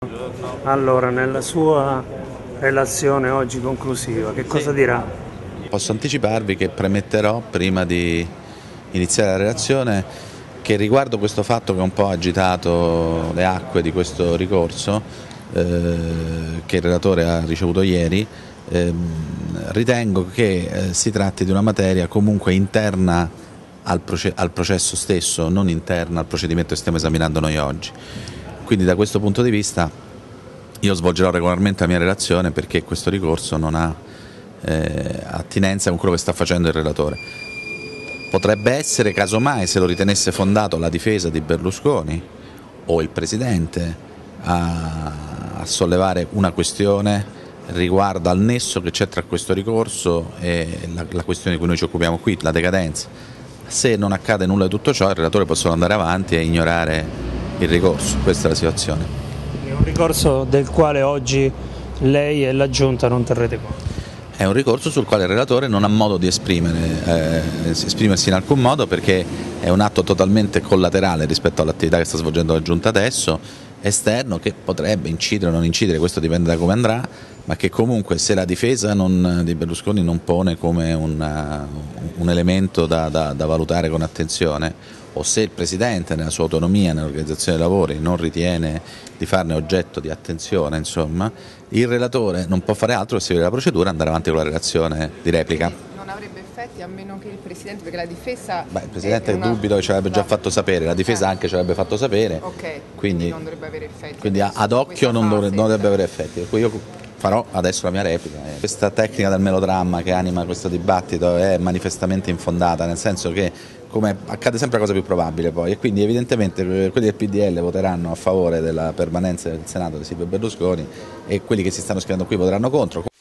Allora, nella sua relazione oggi conclusiva, che cosa dirà? Posso anticiparvi che premetterò, prima di iniziare la relazione, che riguardo questo fatto che un po' ha agitato le acque di questo ricorso, che il relatore ha ricevuto ieri, ritengo che si tratti di una materia comunque interna al processo stesso, non interna al procedimento che stiamo esaminando noi oggi. Quindi da questo punto di vista io svolgerò regolarmente la mia relazione, perché questo ricorso non ha attinenza con quello che sta facendo il relatore. Potrebbe essere, casomai, se lo ritenesse fondato, la difesa di Berlusconi o il Presidente a sollevare una questione riguardo al nesso che c'è tra questo ricorso e la questione di cui noi ci occupiamo qui, la decadenza. Se non accade nulla di tutto ciò, il relatore può solo andare avanti e ignorare il ricorso. Questa è la situazione. È un ricorso del quale oggi lei e la Giunta non terrete conto. È un ricorso sul quale il relatore non ha modo di esprimersi in alcun modo, perché è un atto totalmente collaterale rispetto all'attività che sta svolgendo la Giunta adesso, esterno, che potrebbe incidere o non incidere, questo dipende da come andrà, ma che comunque, se la difesa di Berlusconi non pone come un elemento da valutare con attenzione, o se il Presidente nella sua autonomia nell'organizzazione dei lavori non ritiene di farne oggetto di attenzione, insomma, il relatore non può fare altro che seguire la procedura e andare avanti con la relazione di replica. Non avrebbe effetti a meno che il Presidente, perché la difesa... Il Presidente dubito che ce l'avrebbe già fatto sapere, la difesa anche ce l'avrebbe fatto sapere, ok, quindi non dovrebbe avere effetti. Quindi ad occhio non dovrebbe avere effetti, per cui io farò adesso la mia replica. Questa tecnica del melodramma che anima questo dibattito è manifestamente infondata, nel senso che, come accade sempre, la cosa più probabile poi, e quindi evidentemente quelli del PDL voteranno a favore della permanenza del Senato di Silvio Berlusconi e quelli che si stanno schierando qui voteranno contro.